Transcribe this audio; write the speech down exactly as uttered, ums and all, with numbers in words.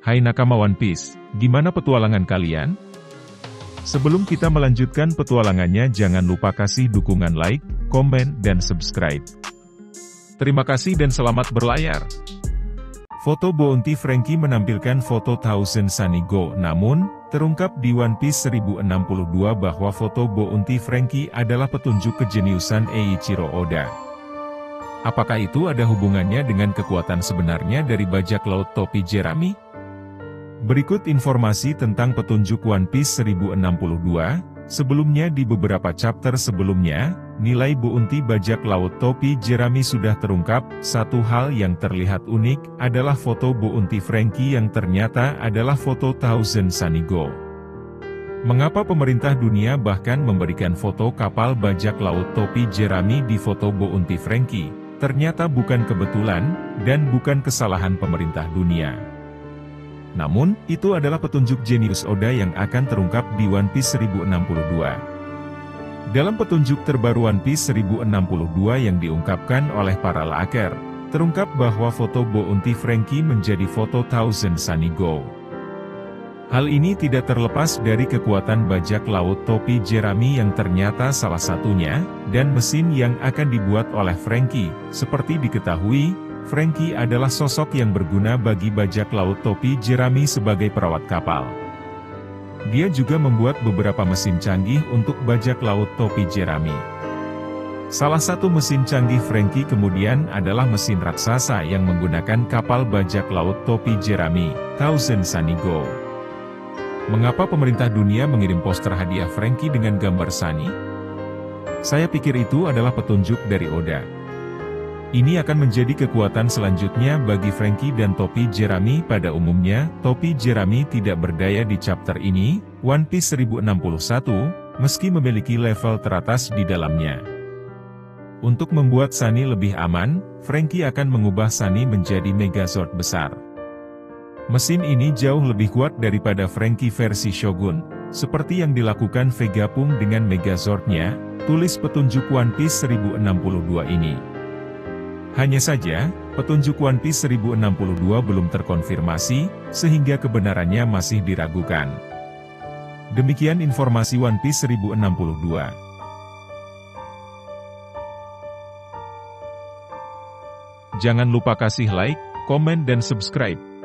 Hai nakama One Piece, gimana petualangan kalian? Sebelum kita melanjutkan petualangannya, jangan lupa kasih dukungan like, komen, dan subscribe. Terima kasih dan selamat berlayar. Foto Bounty Franky menampilkan foto Thousand Sunny Go, namun, terungkap di One Piece seribu enam puluh dua bahwa foto Bounty Franky adalah petunjuk kejeniusan Eiichiro Oda. Apakah itu ada hubungannya dengan kekuatan sebenarnya dari bajak laut topi jerami? Berikut informasi tentang petunjuk One Piece seribu enam puluh dua. Sebelumnya di beberapa chapter sebelumnya, nilai bounty bajak laut topi jerami sudah terungkap. Satu hal yang terlihat unik adalah foto bounty Franky yang ternyata adalah foto Thousand Sunny Go. Mengapa pemerintah dunia bahkan memberikan foto kapal bajak laut topi jerami di foto bounty Franky? Ternyata bukan kebetulan, dan bukan kesalahan pemerintah dunia. Namun, itu adalah petunjuk jenius Oda yang akan terungkap di One Piece seribu enam puluh dua. Dalam petunjuk terbaru One Piece seribu enam puluh dua yang diungkapkan oleh para laker, terungkap bahwa foto bounty Franky menjadi foto Thousand Sunny Go. Hal ini tidak terlepas dari kekuatan bajak laut topi jerami yang ternyata salah satunya, dan mesin yang akan dibuat oleh Franky. Seperti diketahui, Franky adalah sosok yang berguna bagi bajak laut topi jerami sebagai perawat kapal. Dia juga membuat beberapa mesin canggih untuk bajak laut topi jerami. Salah satu mesin canggih Franky kemudian adalah mesin raksasa yang menggunakan kapal bajak laut topi jerami, Thousand Sunny Go. Mengapa pemerintah dunia mengirim poster hadiah Franky dengan gambar Sunny? Saya pikir itu adalah petunjuk dari Oda. Ini akan menjadi kekuatan selanjutnya bagi Franky dan topi jerami. Pada umumnya, topi jerami tidak berdaya di chapter ini, One Piece seribu enam puluh satu, meski memiliki level teratas di dalamnya. Untuk membuat Sunny lebih aman, Franky akan mengubah Sunny menjadi Megazord besar. Mesin ini jauh lebih kuat daripada Franky versi Shogun, seperti yang dilakukan Vegapunk dengan Megazord-nya, tulis petunjuk One Piece seribu enam puluh dua ini. Hanya saja, petunjuk One Piece seribu enam puluh dua belum terkonfirmasi, sehingga kebenarannya masih diragukan. Demikian informasi One Piece seribu enam puluh dua. Jangan lupa kasih like, komen dan subscribe.